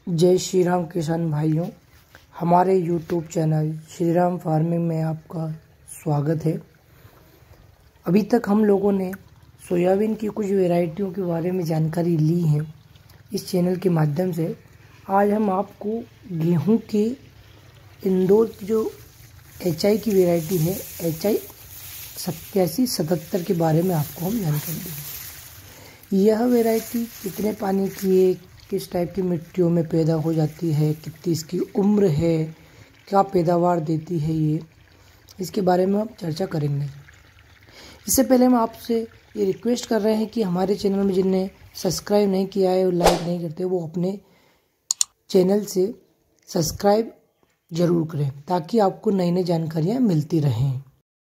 जय श्री राम किसान भाइयों, हमारे YouTube channel Shri Ram farming में आपका स्वागत है। अभी तक हम लोगों ने सोयाबीन की कुछ वैरायटियों के बारे में जानकारी ली है इस चैनल के माध्यम से। आज हम आपको गेहूं के इंदौर की जो HI की वैरायटी है HI 8777 के बारे में आपको हम जानकारी देंगे। यह वैरायटी कितने पानी की है, किस टाइप की मिट्टियों में पैदा हो जाती है, कितनी इसकी उम्र है, क्या पैदावार देती है, इसके बारे में हम चर्चा करेंगे। इससे पहले हम आपसे ये रिक्वेस्ट कर रहे हैं कि हमारे चैनल में जिन्हें सब्सक्राइब नहीं किया है और लाइक नहीं करते वो अपने चैनल से सब्सक्राइब ज़रूर करें ताकि आपको नई नई जानकारियाँ मिलती रहें।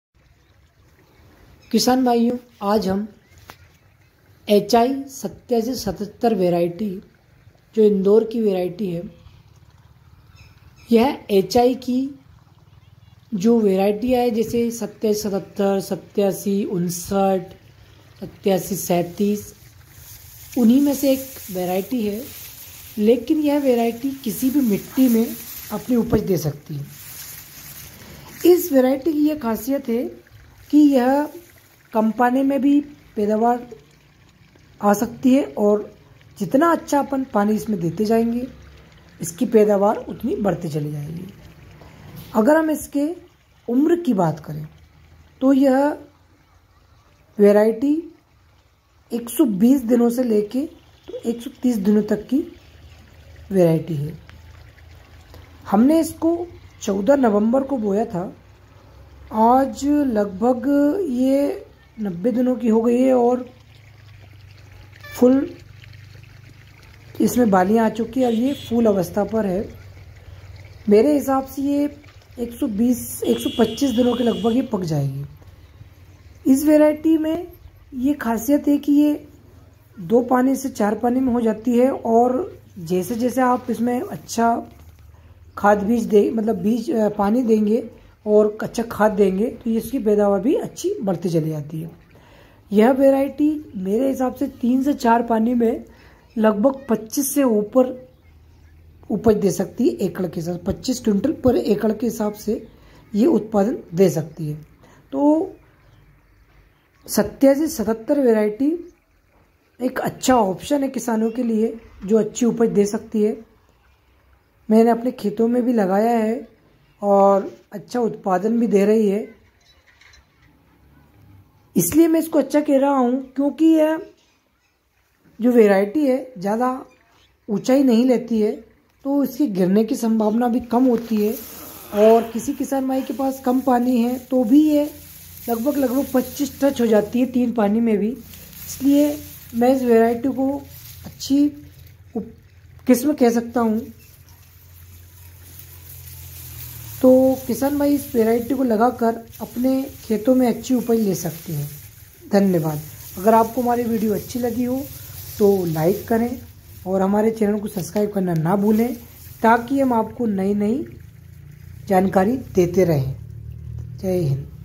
किसान भाइयों, आज हम HI 8777 वैरायटी जो इंदौर की वैरायटी है, यह HI की जो वैरायटी है जैसे 77, 87, 59, 87, 37 उन्हीं में से एक वैरायटी है। लेकिन यह वैरायटी किसी भी मिट्टी में अपनी उपज दे सकती है। इस वैरायटी की यह खासियत है कि यह कम पानी में भी पैदावार आ सकती है और जितना अच्छा अपन पानी इसमें देते जाएंगे इसकी पैदावार उतनी बढ़ती चली जाएगी। अगर हम इसके उम्र की बात करें तो यह वैरायटी 120 दिनों से लेके तो 130 दिनों तक की वैरायटी है। हमने इसको 14 नवंबर को बोया था। आज लगभग ये 90 दिनों की हो गई है और फुल इसमें बालियाँ आ चुकी है और ये फूल अवस्था पर है। मेरे हिसाब से ये 120-125 दिनों के लगभग ये पक जाएगी। इस वैरायटी में ये खासियत है कि ये 2 पानी से 4 पानी में हो जाती है और जैसे जैसे आप इसमें अच्छा खाद बीज बीज पानी देंगे और अच्छा खाद देंगे तो इसकी पैदावार भी अच्छी बढ़ती चली जाती है। यह वैरायटी मेरे हिसाब से 3 से 4 पानी में लगभग 25 से ऊपर उपज दे सकती है। एकड़ के साथ 25 क्विंटल पर एकड़ के हिसाब से ये उत्पादन दे सकती है। तो 8777 वैरायटी एक अच्छा ऑप्शन है किसानों के लिए जो अच्छी उपज दे सकती है। मैंने अपने खेतों में भी लगाया है और अच्छा उत्पादन भी दे रही है। इसलिए मैं इसको अच्छा कह रहा हूँ क्योंकि यह जो वैरायटी है ज़्यादा ऊंचाई नहीं लेती है तो इसकी गिरने की संभावना भी कम होती है। और किसी किसान भाई के पास कम पानी है तो भी ये लगभग 25 टच हो जाती है 3 पानी में भी। इसलिए मैं इस वैरायटी को अच्छी किस्म कह सकता हूँ। तो किसान भाई इस वैरायटी को लगाकर अपने खेतों में अच्छी उपज ले सकते हैं। धन्यवाद। अगर आपको हमारी वीडियो अच्छी लगी हो तो लाइक करें और हमारे चैनल को सब्सक्राइब करना ना भूलें ताकि हम आपको नई नई जानकारी देते रहें। जय हिंद।